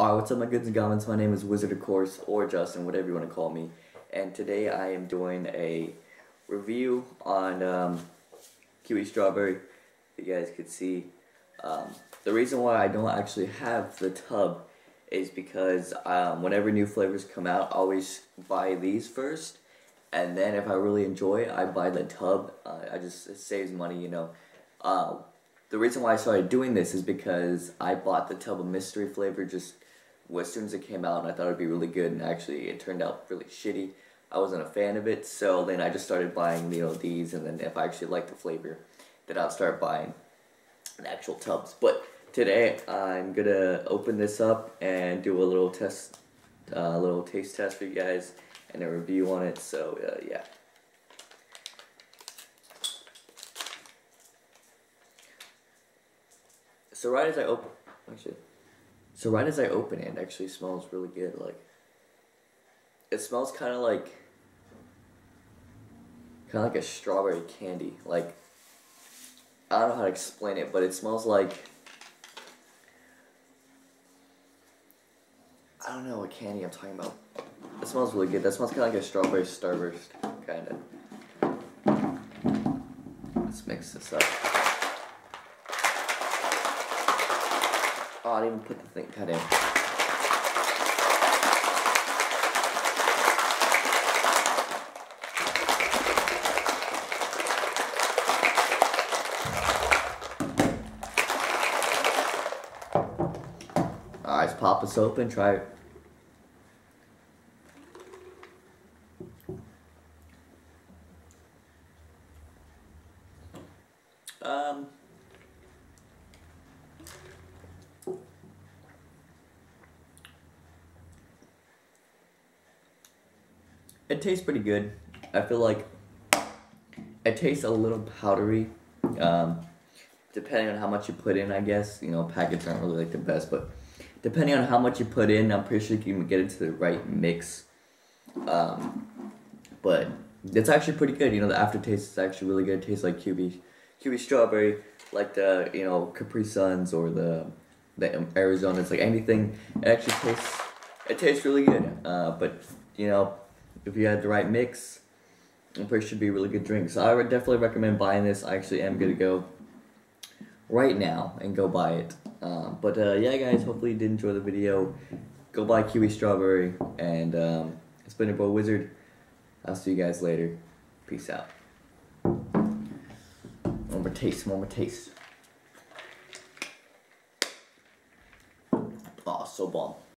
Alright, what's up my goods and goblins? My name is Wizard of Course, or Justin, whatever you want to call me. And today I am doing a review on Kiwi Strawberry, if you guys could see. The reason why I don't actually have the tub is because whenever new flavors come out, I always buy these first. And then if I really enjoy it, I buy the tub. It saves money, you know. The reason why I started doing this is because I bought the tub of mystery flavor just as soon as it came out, and I thought it would be really good, and actually it turned out really shitty. I wasn't a fan of it, so then I just started buying, you know, these, and then if I actually like the flavor, then I'll start buying the actual tubs. But today I'm gonna open this up and do a little test, little taste test for you guys, and a review on it. So yeah. So right as I open it, it actually smells really good. Like, it smells kind of like a strawberry candy. Like, I don't know how to explain it, but it smells like, I don't know what candy I'm talking about. It smells really good. That smells kind of like a strawberry starburst, kind of. Let's mix this up. Oh, I didn't even put the thing. God damn. Alright, let's pop this open, try it. It tastes pretty good. I feel like it tastes a little powdery, depending on how much you put in, I guess. You know, packets aren't really like the best, but depending on how much you put in, I'm pretty sure you can get it to the right mix. But it's actually pretty good. You know, the aftertaste is actually really good. It tastes like Kiwi Strawberry, like the, you know, Capri Suns or the Arizonas, like anything. It tastes really good. But you know, if you had the right mix, I'm pretty sure it'd be a really good drink. So I would definitely recommend buying this. I actually am gonna go right now and go buy it. Yeah, guys, hopefully you did enjoy the video. Go buy Kiwi Strawberry, and it's been your boy Wizard. I'll see you guys later. Peace out. One more taste, one more taste. Oh, so bomb.